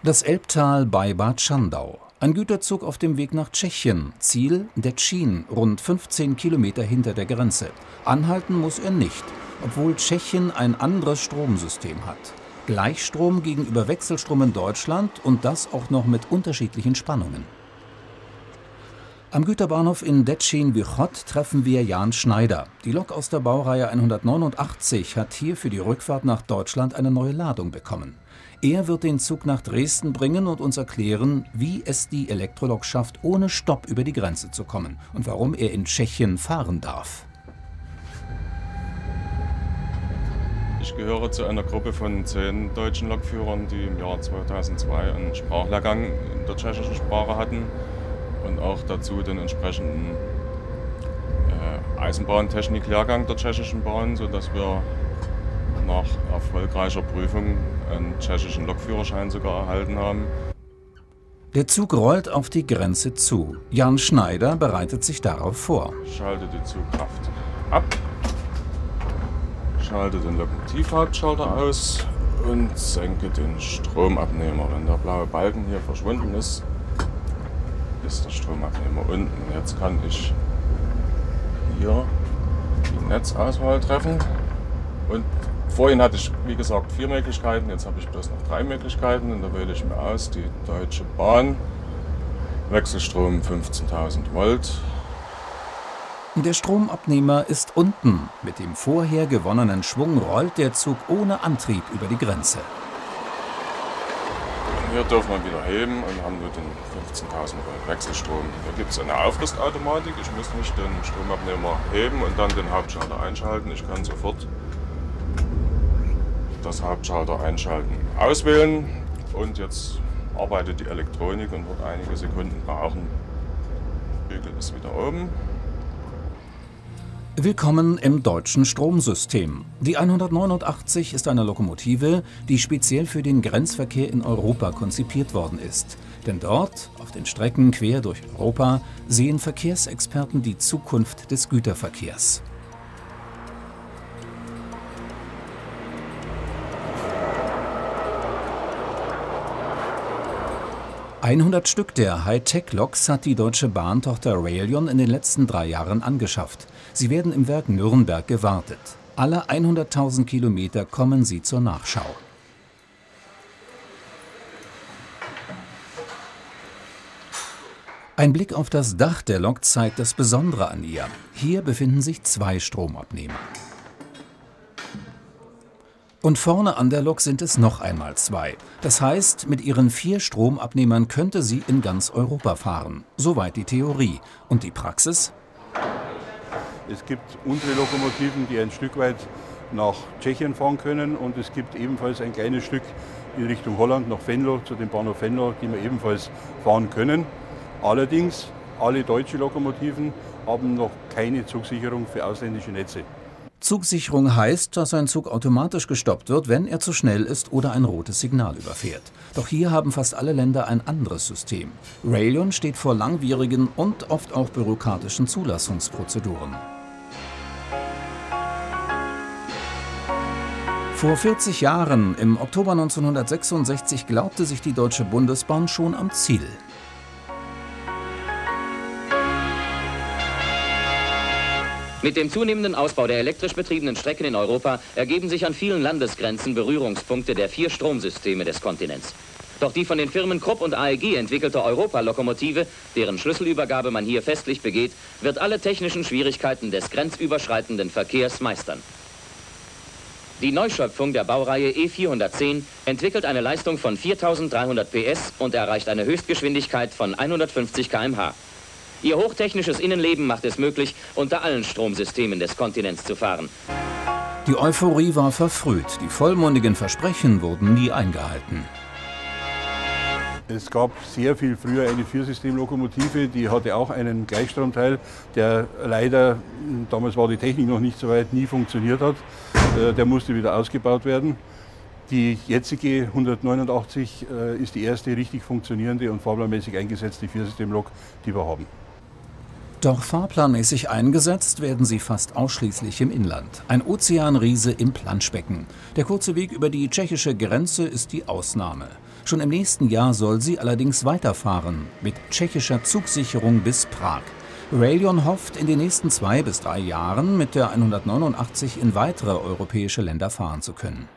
Das Elbtal bei Bad Schandau. Ein Güterzug auf dem Weg nach Tschechien. Ziel Děčín, rund 15 Kilometer hinter der Grenze. Anhalten muss er nicht, obwohl Tschechien ein anderes Stromsystem hat. Gleichstrom gegenüber Wechselstrom in Deutschland und das auch noch mit unterschiedlichen Spannungen. Am Güterbahnhof in Děčín-Východ treffen wir Jan Schneider. Die Lok aus der Baureihe 189 hat hier für die Rückfahrt nach Deutschland eine neue Ladung bekommen. Er wird den Zug nach Dresden bringen und uns erklären, wie es die Elektrolok schafft, ohne Stopp über die Grenze zu kommen und warum er in Tschechien fahren darf. Ich gehöre zu einer Gruppe von 10 deutschen Lokführern, die im Jahr 2002 einen Sprachlehrgang in der tschechischen Sprache hatten und auch dazu den entsprechenden Eisenbahntechnik-Lehrgang der tschechischen Bahn, sodass wir nach erfolgreicher Prüfung einen tschechischen Lokführerschein sogar erhalten haben. Der Zug rollt auf die Grenze zu. Jan Schneider bereitet sich darauf vor. Schalte die Zugkraft ab, schalte den Lokomotivhauptschalter aus und senke den Stromabnehmer. Wenn der blaue Balken hier verschwunden ist, ist der Stromabnehmer unten. Jetzt kann ich hier die Netzauswahl treffen. Und vorhin hatte ich, wie gesagt, 4 Möglichkeiten, jetzt habe ich bloß noch 3 Möglichkeiten und da wähle ich mir aus die Deutsche Bahn, Wechselstrom 15.000 Volt. Der Stromabnehmer ist unten. Mit dem vorher gewonnenen Schwung rollt der Zug ohne Antrieb über die Grenze. Hier dürfen wir wieder heben und haben nur den 15.000 Volt Wechselstrom. Da gibt es eine Aufrüstautomatik, ich muss nicht den Stromabnehmer heben und dann den Hauptschalter einschalten. Ich kann sofort das Hauptschalter einschalten, auswählen und jetzt arbeitet die Elektronik und wird einige Sekunden brauchen. Bügel ist wieder oben. Willkommen im deutschen Stromsystem. Die 189 ist eine Lokomotive, die speziell für den Grenzverkehr in Europa konzipiert worden ist. Denn dort, auf den Strecken quer durch Europa, sehen Verkehrsexperten die Zukunft des Güterverkehrs. ...100 Stück der Hightech-Loks hat die Deutsche Bahntochter Railion in den letzten 3 Jahren angeschafft. Sie werden im Werk Nürnberg gewartet. Alle 100.000 Kilometer kommen sie zur Nachschau. Ein Blick auf das Dach der Lok zeigt das Besondere an ihr. Hier befinden sich 2 Stromabnehmer. Und vorne an der Lok sind es noch einmal 2. Das heißt, mit ihren 4 Stromabnehmern könnte sie in ganz Europa fahren. Soweit die Theorie. Und die Praxis? Es gibt unsere Lokomotiven, die ein Stück weit nach Tschechien fahren können. Und es gibt ebenfalls ein kleines Stück in Richtung Holland, nach Venlo, zu dem Bahnhof Venlo, die wir ebenfalls fahren können. Allerdings, alle deutsche Lokomotiven haben noch keine Zugsicherung für ausländische Netze. Zugsicherung heißt, dass ein Zug automatisch gestoppt wird, wenn er zu schnell ist oder ein rotes Signal überfährt. Doch hier haben fast alle Länder ein anderes System. Railion steht vor langwierigen und oft auch bürokratischen Zulassungsprozeduren. Vor 40 Jahren, im Oktober 1966, glaubte sich die Deutsche Bundesbahn schon am Ziel. Mit dem zunehmenden Ausbau der elektrisch betriebenen Strecken in Europa ergeben sich an vielen Landesgrenzen Berührungspunkte der 4 Stromsysteme des Kontinents. Doch die von den Firmen Krupp und AEG entwickelte Europa-Lokomotive, deren Schlüsselübergabe man hier festlich begeht, wird alle technischen Schwierigkeiten des grenzüberschreitenden Verkehrs meistern. Die Neuschöpfung der Baureihe E410 entwickelt eine Leistung von 4.300 PS und erreicht eine Höchstgeschwindigkeit von 150 km/h. Ihr hochtechnisches Innenleben macht es möglich, unter allen Stromsystemen des Kontinents zu fahren. Die Euphorie war verfrüht, die vollmundigen Versprechen wurden nie eingehalten. Es gab sehr viel früher eine 4-System-Lokomotive, die hatte auch einen Gleichstromteil, der leider, damals war die Technik noch nicht so weit, nie funktioniert hat. Der musste wieder ausgebaut werden. Die jetzige 189 ist die erste richtig funktionierende und fahrplanmäßig eingesetzte 4-System-Lok, die wir haben. Doch fahrplanmäßig eingesetzt werden sie fast ausschließlich im Inland. Ein Ozeanriese im Planschbecken. Der kurze Weg über die tschechische Grenze ist die Ausnahme. Schon im nächsten Jahr soll sie allerdings weiterfahren, mit tschechischer Zugsicherung bis Prag. Railion hofft, in den nächsten 2 bis 3 Jahren mit der 189 in weitere europäische Länder fahren zu können.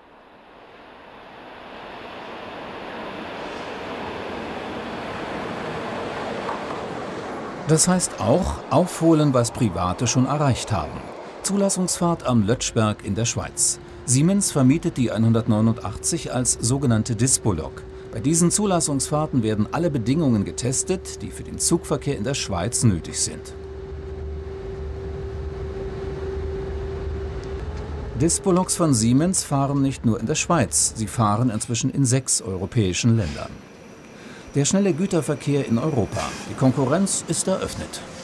Das heißt auch aufholen, was Private schon erreicht haben. Zulassungsfahrt am Lötschberg in der Schweiz. Siemens vermietet die 189 als sogenannte Dispo-Lok. Bei diesen Zulassungsfahrten werden alle Bedingungen getestet, die für den Zugverkehr in der Schweiz nötig sind. Dispo-Loks von Siemens fahren nicht nur in der Schweiz, sie fahren inzwischen in 6 europäischen Ländern. Der schnelle Güterverkehr in Europa. Die Konkurrenz ist eröffnet.